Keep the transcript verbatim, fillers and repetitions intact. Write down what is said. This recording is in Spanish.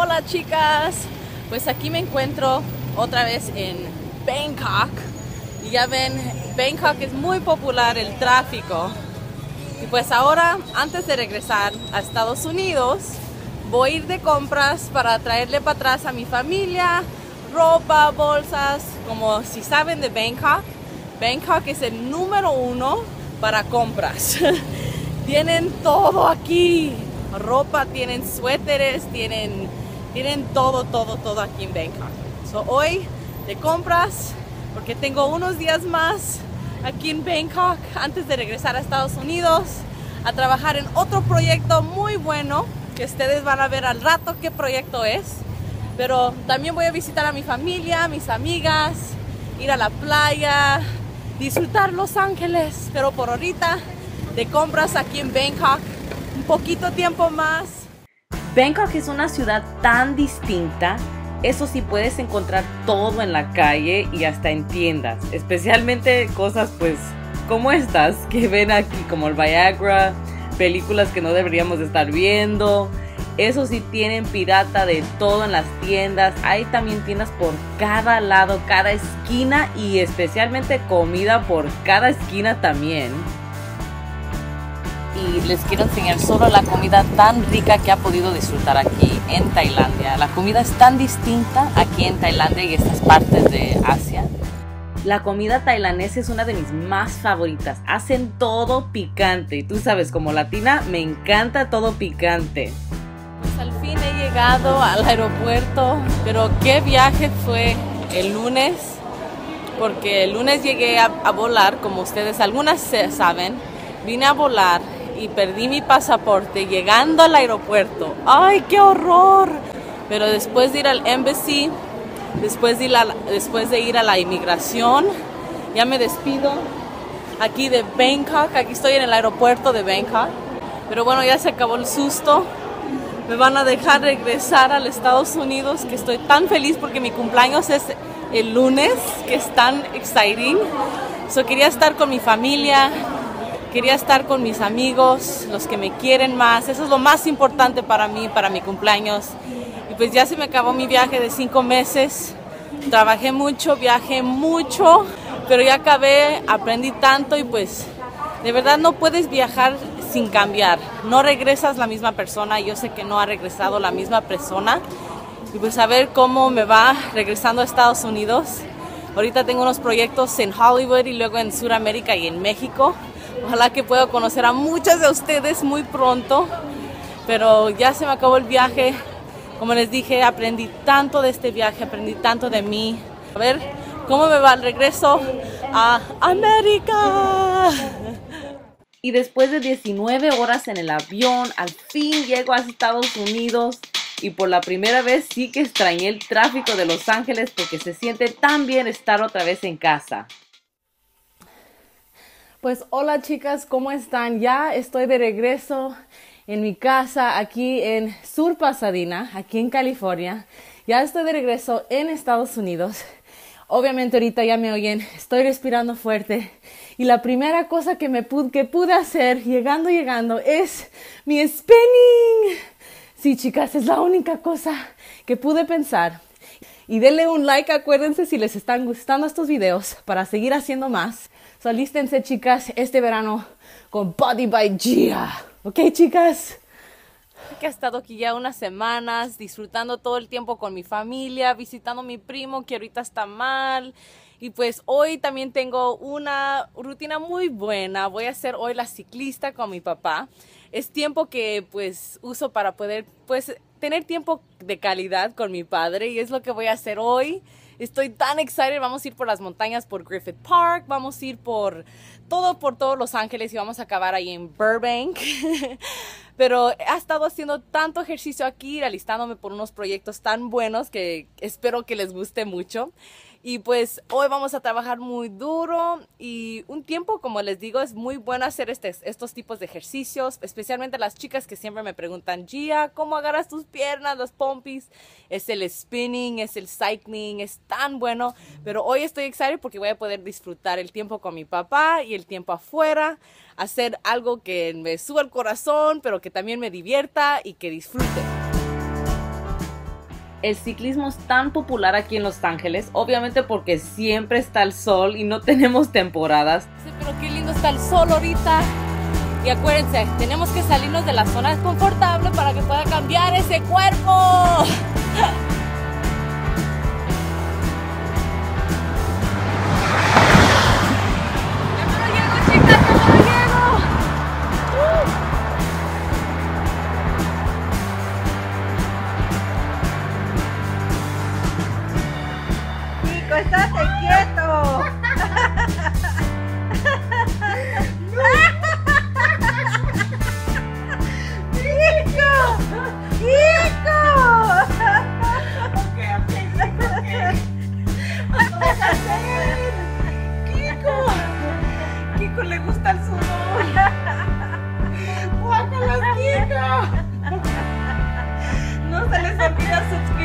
Hola chicas, pues aquí me encuentro otra vez en Bangkok y ya ven, Bangkok es muy popular el tráfico y pues ahora antes de regresar a Estados Unidos voy a ir de compras para traerle para atrás a mi familia ropa, bolsas, como si saben de Bangkok, Bangkok es el número uno para compras. Tienen todo aquí, ropa, tienen suéteres, tienen, tienen todo, todo, todo aquí en Bangkok. So, hoy de compras, porque tengo unos días más aquí en Bangkok antes de regresar a Estados Unidos a trabajar en otro proyecto muy bueno que ustedes van a ver al rato qué proyecto es. Pero también voy a visitar a mi familia, a mis amigas, ir a la playa, disfrutar Los Ángeles, pero por ahorita de compras aquí en Bangkok, un poquito tiempo más. Bangkok es una ciudad tan distinta, eso sí puedes encontrar todo en la calle y hasta en tiendas, especialmente cosas pues como estas que ven aquí, como el Viagra, películas que no deberíamos estar viendo. Eso sí, tienen pirata de todo en las tiendas. Hay también tiendas por cada lado, cada esquina y especialmente comida por cada esquina también. Y les quiero enseñar solo la comida tan rica que ha podido disfrutar aquí en Tailandia. La comida es tan distinta aquí en Tailandia y estas partes de Asia. La comida tailandesa es una de mis más favoritas. Hacen todo picante y tú sabes, como latina me encanta todo picante. Pues al fin he llegado al aeropuerto, pero qué viaje fue el lunes, porque el lunes llegué a, a volar, como ustedes algunas saben, vine a volar y perdí mi pasaporte llegando al aeropuerto. ¡Ay, qué horror! Pero después de ir al embassy, después de ir a, después de ir a la inmigración, ya me despido aquí de Bangkok. Aquí estoy en el aeropuerto de Bangkok, pero bueno, ya se acabó el susto. Me van a dejar regresar a los Estados Unidos, que estoy tan feliz porque mi cumpleaños es el lunes, que es tan exciting. So, quería estar con mi familia, quería estar con mis amigos, los que me quieren más. Eso es lo más importante para mí, para mi cumpleaños. Y pues ya se me acabó mi viaje de cinco meses. Trabajé mucho, viajé mucho, pero ya acabé, aprendí tanto y pues de verdad no puedes viajar sin cambiar, no regresas la misma persona. Yo sé que no ha regresado la misma persona y pues a ver cómo me va regresando a Estados Unidos. Ahorita tengo unos proyectos en Hollywood y luego en Sudamérica y en México. Ojalá que pueda conocer a muchas de ustedes muy pronto, pero ya se me acabó el viaje. Como les dije, aprendí tanto de este viaje, aprendí tanto de mí. A ver cómo me va el regreso a América. Y después de diecinueve horas en el avión, al fin llego a Estados Unidos y por la primera vez sí que extrañé el tráfico de Los Ángeles porque se siente tan bien estar otra vez en casa. Pues hola chicas, ¿cómo están? Ya estoy de regreso en mi casa aquí en Sur Pasadena, aquí en California. Ya estoy de regreso en Estados Unidos. Obviamente ahorita ya me oyen, estoy respirando fuerte. Y la primera cosa que, me pude, que pude hacer llegando, llegando es mi spinning. Sí, chicas, es la única cosa que pude pensar. Y denle un like, acuérdense si les están gustando estos videos para seguir haciendo más. So, alístense, chicas, este verano con Body by Gia. ¿Ok, chicas? Que he estado aquí ya unas semanas, disfrutando todo el tiempo con mi familia, visitando a mi primo que ahorita está mal. Y pues hoy también tengo una rutina muy buena. Voy a ser hoy la ciclista con mi papá. Es tiempo que pues uso para poder pues tener tiempo de calidad con mi padre y es lo que voy a hacer hoy. Estoy tan excited. Vamos a ir por las montañas, por Griffith Park, vamos a ir por todo, por todos Los Ángeles y vamos a acabar ahí en Burbank. Pero he estado haciendo tanto ejercicio aquí, alistándome por unos proyectos tan buenos que espero que les guste mucho. Y pues hoy vamos a trabajar muy duro y un tiempo, como les digo, es muy bueno hacer este, estos tipos de ejercicios, especialmente las chicas que siempre me preguntan, Gia, ¿cómo agarras tus piernas, las pompis? Es el spinning, es el cycling, es tan bueno, pero hoy estoy excited porque voy a poder disfrutar el tiempo con mi papá y el tiempo afuera, hacer algo que me suba el corazón, pero que también me divierta y que disfrute. El ciclismo es tan popular aquí en Los Ángeles, obviamente porque siempre está el sol y no tenemos temporadas. Sí, pero qué lindo está el sol ahorita. Y acuérdense, tenemos que salirnos de la zona confortable para que pueda cambiar ese cuerpo. ¡Estate quieto! ¡Hijo! ¡Hijo! Ok, ok, ok. Vamos a hacer. Kiko. Kiko le gusta el sudor. ¡Guácalas, Kiko! No se les olvida suscribirse.